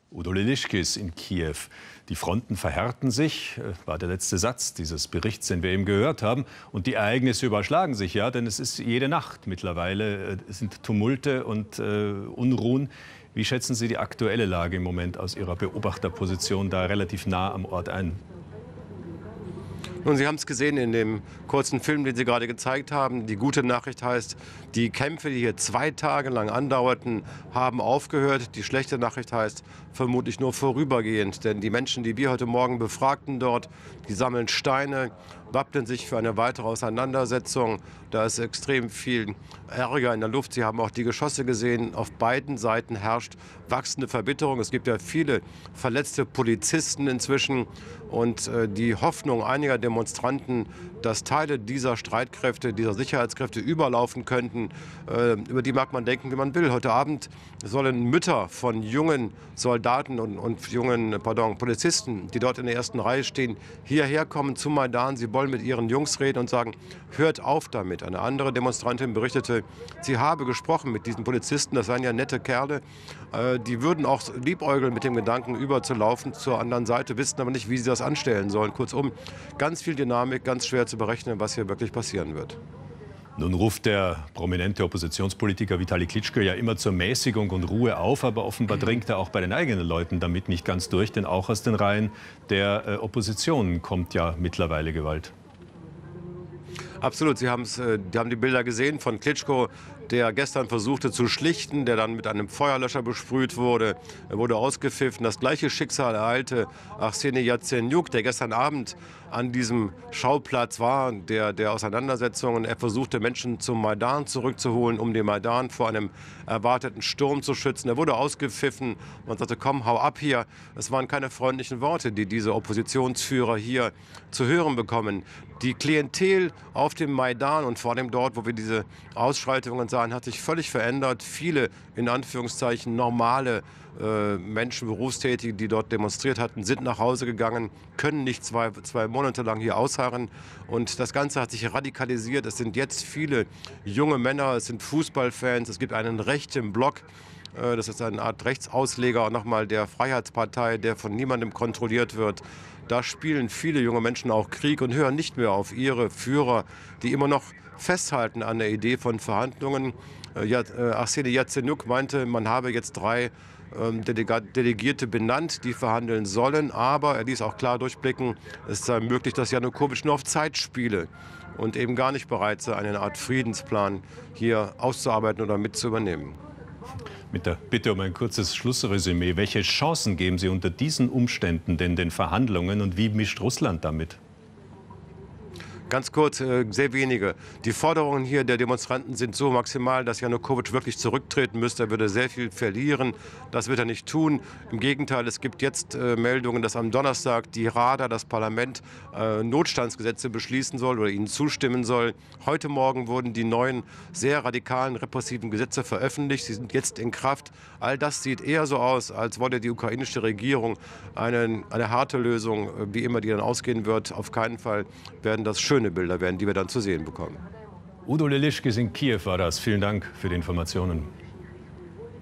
Udo Lilischkis in Kiew. Die Fronten verhärten sich, war der letzte Satz dieses Berichts, den wir eben gehört haben. Und die Ereignisse überschlagen sich, ja, denn es ist jede Nacht mittlerweile, es sind Tumulte und Unruhen. Wie schätzen Sie die aktuelle Lage im Moment aus Ihrer Beobachterposition da relativ nah am Ort ein? Nun, Sie haben es gesehen in dem kurzen Film, den Sie gerade gezeigt haben. Die gute Nachricht heißt, die Kämpfe, die hier 2 Tage lang andauerten, haben aufgehört. Die schlechte Nachricht heißt, vermutlich nur vorübergehend. Denn die Menschen, die wir heute Morgen befragten dort, die sammeln Steine, wappnen sich für eine weitere Auseinandersetzung. Da ist extrem viel Ärger in der Luft. Sie haben auch die Geschosse gesehen. Auf beiden Seiten herrscht wachsende Verbitterung. Es gibt ja viele verletzte Polizisten inzwischen. Und die Hoffnung einiger Demonstranten, dass Teile dieser Streitkräfte, dieser Sicherheitskräfte überlaufen könnten, über die mag man denken, wie man will. Heute Abend sollen Mütter von jungen Soldaten und jungen Polizisten, die dort in der ersten Reihe stehen, hierher kommen zum Maidan. Sie wollen mit ihren Jungs reden und sagen, hört auf damit. Eine andere Demonstrantin berichtete, sie habe gesprochen mit diesen Polizisten, das seien ja nette Kerle. Die würden auch liebäugeln mit dem Gedanken, überzulaufen zur anderen Seite, wissen aber nicht, wie sie das anstellen sollen. Kurzum, ganz viel Dynamik, ganz schwer zu berechnen, was hier wirklich passieren wird. Nun ruft der prominente Oppositionspolitiker Vitali Klitschko ja immer zur Mäßigung und Ruhe auf, aber offenbar dringt er auch bei den eigenen Leuten damit nicht ganz durch, denn auch aus den Reihen der Opposition kommt ja mittlerweile Gewalt. Absolut, die haben die Bilder gesehen von Klitschko, der gestern versuchte zu schlichten, der dann mit einem Feuerlöscher besprüht wurde. Er wurde ausgepfiffen. Das gleiche Schicksal ereilte Arseni Jatsenjuk, der gestern Abend an diesem Schauplatz war, der Auseinandersetzungen. Er versuchte, Menschen zum Maidan zurückzuholen, um den Maidan vor einem erwarteten Sturm zu schützen. Er wurde ausgepfiffen. Man sagte, komm, hau ab hier. Es waren keine freundlichen Worte, die diese Oppositionsführer hier zu hören bekommen. Die Klientel auf dem Maidan und vor allem dort, wo wir diese Ausschreitungen sahen, hat sich völlig verändert. Viele, in Anführungszeichen, normale Menschen, Berufstätige, die dort demonstriert hatten, sind nach Hause gegangen, können nicht zwei Monate lang hier ausharren. Und das Ganze hat sich radikalisiert. Es sind jetzt viele junge Männer, es sind Fußballfans, es gibt einen rechten Block. Das ist eine Art Rechtsausleger nochmal der Freiheitspartei, der von niemandem kontrolliert wird. Da spielen viele junge Menschen auch Krieg und hören nicht mehr auf ihre Führer, die immer noch festhalten an der Idee von Verhandlungen. Arseni Jatsenjuk meinte, man habe jetzt 3 Delegierte benannt, die verhandeln sollen. Aber er ließ auch klar durchblicken, es sei möglich, dass Janukowitsch nur auf Zeit spiele und eben gar nicht bereit sei, eine Art Friedensplan hier auszuarbeiten oder mit zu übernehmen. Mit der Bitte um ein kurzes Schlussresümee. Welche Chancen geben Sie unter diesen Umständen denn den Verhandlungen und wie mischt Russland damit? Ganz kurz, sehr wenige. Die Forderungen hier der Demonstranten sind so maximal, dass Janukowitsch wirklich zurücktreten müsste. Er würde sehr viel verlieren. Das wird er nicht tun. Im Gegenteil, es gibt jetzt Meldungen, dass am Donnerstag die Rada, das Parlament, Notstandsgesetze beschließen soll oder ihnen zustimmen soll. Heute Morgen wurden die neuen, sehr radikalen, repressiven Gesetze veröffentlicht. Sie sind jetzt in Kraft. All das sieht eher so aus, als wolle die ukrainische Regierung eine harte Lösung, wie immer die dann ausgehen wird. Auf keinen Fall werden das schöne Bilder werden, die wir dann zu sehen bekommen. Udo Lilischkis in Kiew war das. Vielen Dank für die Informationen.